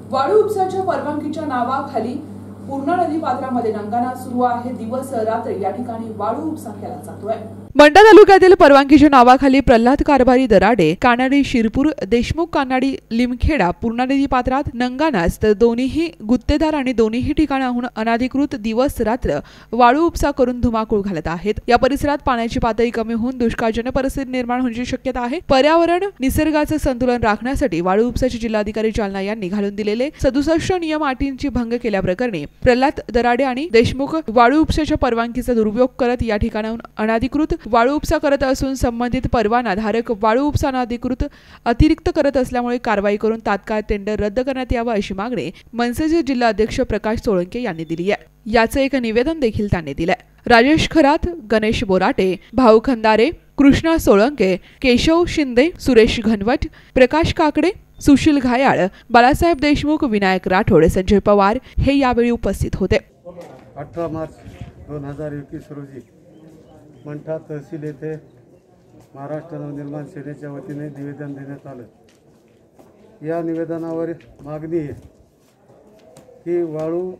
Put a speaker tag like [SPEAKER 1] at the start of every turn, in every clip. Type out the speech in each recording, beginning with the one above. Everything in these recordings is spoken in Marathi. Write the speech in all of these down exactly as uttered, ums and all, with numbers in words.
[SPEAKER 1] वाळू उपसाच्या परवानगीच्या नावाखाली पूर्णा नदी पात्रामध्ये नंगाना सुरू आहे। दिवस रात्र या ठिकाणी वाळू उपसा केला जातोय।
[SPEAKER 2] मंडा तालुक्यातील परवानगीच्या नावाखाली प्रल्हाद कारभारी दराडे कानाडी शिरपूर देशमुख कानाडी लिमखेडा पूर्णा नदी पात्रात नंगानास तर दोन्हीही गुत्तेदार आणि दोन्हीही ठिकाणाहून अनाधिकृत दिवस रात्र वाळू उपसा करून धुमाकूळ घालत आहेत। या परिसरात पाण्याची पातळी कमी होऊन दुष्काळजन्य परिस्थिती निर्माण होण्याची शक्यता आहे। पर्यावरण निसर्गाचे संतुलन राखण्यासाठी वाळू उपसाचे जिल्हाधिकारी जालना यांनी घालून दिलेले सदुसष्ट नियम अटींची भंग केल्याप्रकरणी प्रल्हाद दराडे आणि देशमुख वाळू उपसाच्या परवानगीचा दुरुपयोग करत या ठिकाणाहून अनाधिकृत वाळू उपसा करत असून संबंधित परवाना धारक वाळू उपसा अनाधिकृत अतिरिक्त करत असल्यामुळे कारवाई करून तात्काळ टेंडर रद्द करण्यात यावा अशी मागणी मनसेचे जिल्हा अध्यक्ष प्रकाश सोळंके यांनी दिली आहे। याचे एक निवेदन देखील त्यांनी दिले। राजेश खरात, गणेश बोराटे, भाऊ खंदारे, कृष्णा सोळंके, केशव शिंदे, सुरेश घनवट, प्रकाश काकडे, सुशील घायाळ, बाळासाहेब देशमुख, विनायक राठोड, संजय पवार हे यावेळी उपस्थित होते।
[SPEAKER 3] अठरा मार्च दोन हजार एकवीस रोजी मंठा तहसील येथे महाराष्ट्र नवनिर्माण सेनेच्या वतीने निवेदन देण्यात आलं। या निवेदनावर मागणी आहे की वाळू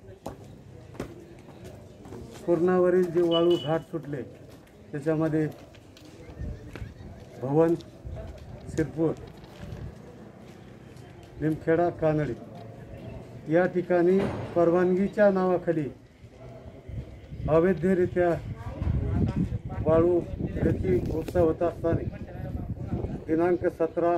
[SPEAKER 3] पूर्णावरील जे वाळू घाट सुटले त्याच्यामध्ये भवन, शिरपूर, लिमखेडा, कानडी या ठिकाणी परवानगीच्या नावाखाली अवैधरित्या वाळू याची उपसा होत असताना दिनांक सतरा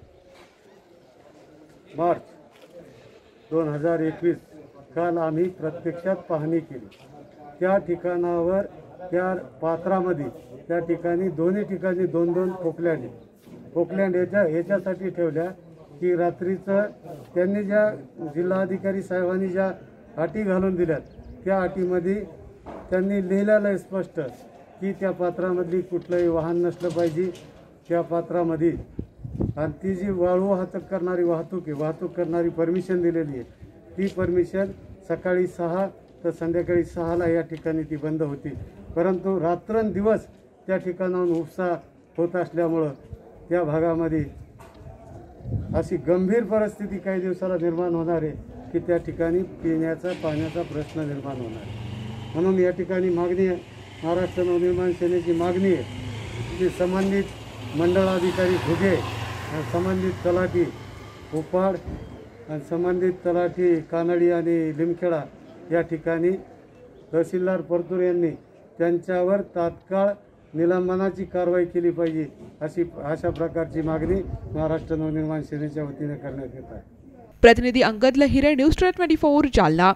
[SPEAKER 3] मार्च दोन हजार एकवीस काल आम्ही प्रत्यक्षात पाहणी केली। त्या ठिकाणावर त्या पात्रामध्ये त्या ठिकाणी दोन्ही ठिकाणी दोन दोन पोकलँड पोकलँड याच्या ह्याच्यासाठी ठेवल्या की रात्रीचं त्यांनी ज्या जिल्हाधिकारी साहेबांनी ज्या अटी घालून दिल्यात त्या अटीमध्ये त्यांनी लिहिलेलं आहे स्पष्ट की त्या पात्रामधली कुठलंही वाहन नसलं पाहिजे त्या पात्रामध्ये। आणि ती जी वाळू वाहतूक करणारी वाहतूक आहे वाहतूक करणारी परमिशन दिलेली आहे ती परमिशन सकाळी सहा तर संध्याकाळी सहाला या ठिकाणी ती बंद होती। परंतु रात्रंदिवस त्या ठिकाणाहून उपसा होत असल्यामुळं त्या भागामध्ये अशी गंभीर परिस्थिती काही दिवसाला निर्माण होणार आहे की त्या ठिकाणी पिण्याचा पाण्याचा प्रश्न निर्माण होणार आहे। म्हणून या ठिकाणी मागणी आहे, महाराष्ट्र नवनिर्माण सेनेची मागणी आहे की संबंधित मंडळाधिकारी घुगे आणि संबंधित तलाठी उपाड आणि संबंधित तलाठी कानडी आणि लिमखेडा या ठिकाणी तहसीलदार परतूर यांनी त्यांच्यावर तात्काळ निलंबनाची कारवाई केली पाहिजे अशी अशा प्रकारची मागणी महाराष्ट्र नवनिर्माण सेनेच्या वतीने करण्यात येत आहे।
[SPEAKER 2] प्रतिनिधी अंगद लहिरे, न्यूज चोवीस जालना।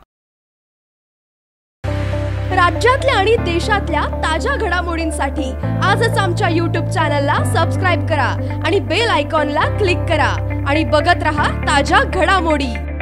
[SPEAKER 4] राज्यातल्या आणि देशातल्या ताज्या घडामोडींसाठी आजच आमच्या यूट्यूब चॅनलला सबस्क्राइब करा आणि बेल आयकॉनला क्लिक करा आणि बघत रहा ताज्या घडामोडी।